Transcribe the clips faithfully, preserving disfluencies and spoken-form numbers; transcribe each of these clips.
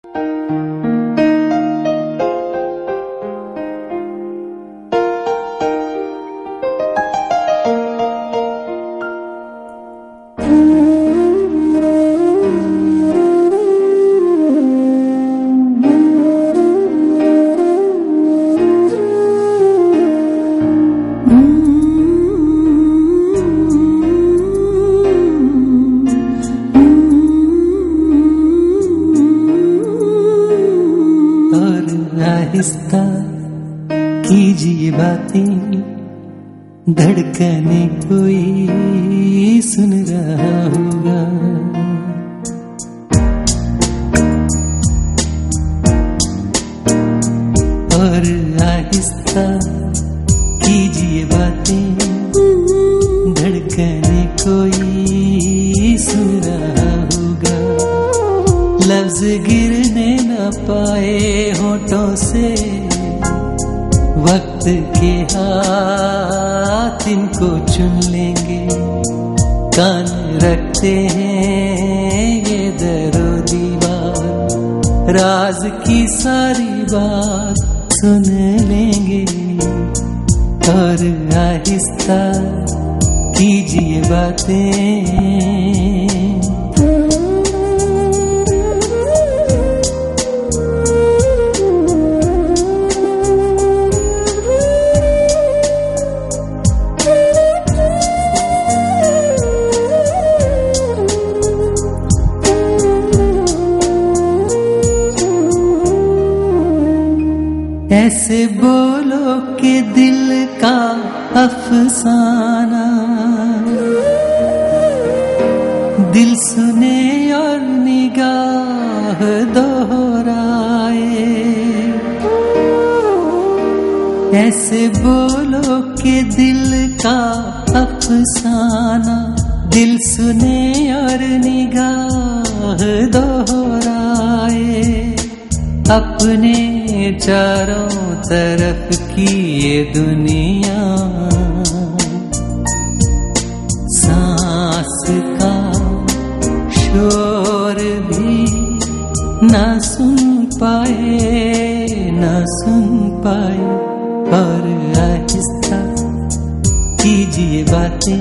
आहिस्ता कीजिए बातें, धड़कने कोई सुन रहा होगा। और आहिस्ता कीजिए बातें, धड़कने कोई सुन रहा होगा। लफ्ज गिरने न पाए होठों से, वक्त के हाथ इनको चुन लेंगे। कान रखते हैं ये दरो दीवार, राज की सारी बात सुन लेंगे। और आहिस्ता कीजिए बातें, ऐसे बोलो कि दिल का अफसाना दिल सुने और निगाह दोहराए। ऐसे बोलो कि दिल का अफसाना दिल सुने और निगाह दोहराए। अपने चारों तरफ की ये दुनिया सांस का शोर भी ना सुन पाए, ना सुन पाए। और आहिस्ता कीजिए बातें,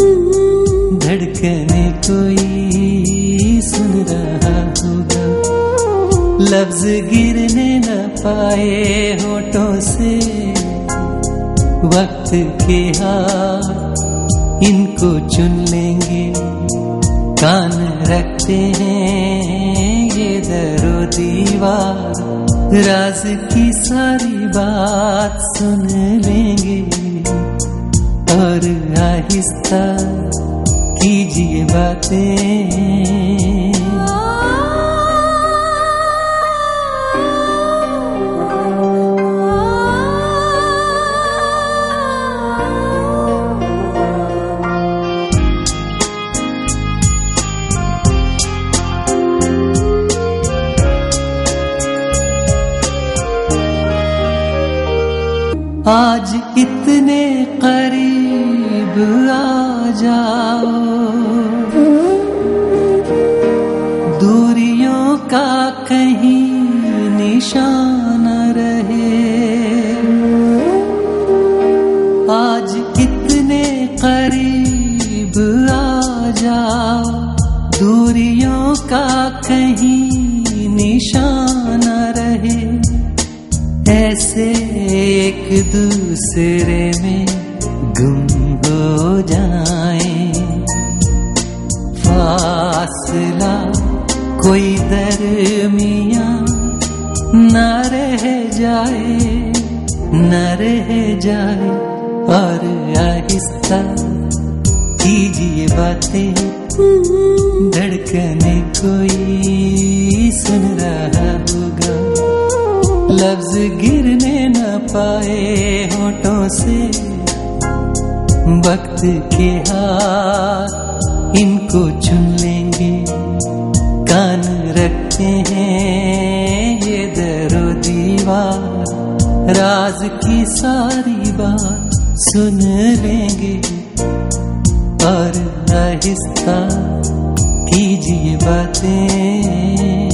धड़कने कोई सुन रहा होगा। लफ्ज गिरने न पाए होठों से, वक्त के हाथ इनको चुन लेंगे। कान रखते हैं ये दरो दीवार, राज की सारी बात सुन लेंगे। और आहिस्ता कीजिए बातें, आज इतने करीब आ जाओ, दूरियों का कहीं निशान रहे। आज इतने करीब आ जाओ, दूरियों का कहीं निशान रहे। ऐसे एक दूसरे में गुम हो जाएं, फासला कोई दरमियां न रह जाए, न रह जाए। और आहिस्ता कीजिए बातें, धड़कने कोई सुन रहा होगा। लफ्ज गिरने न पाए होठों से, वक्त के हाथ इनको चुन लेंगे। कान रखते हैं ये दरो दीवार, राज की सारी बात सुन लेंगे। और आहिस्ता कीजिए बातें,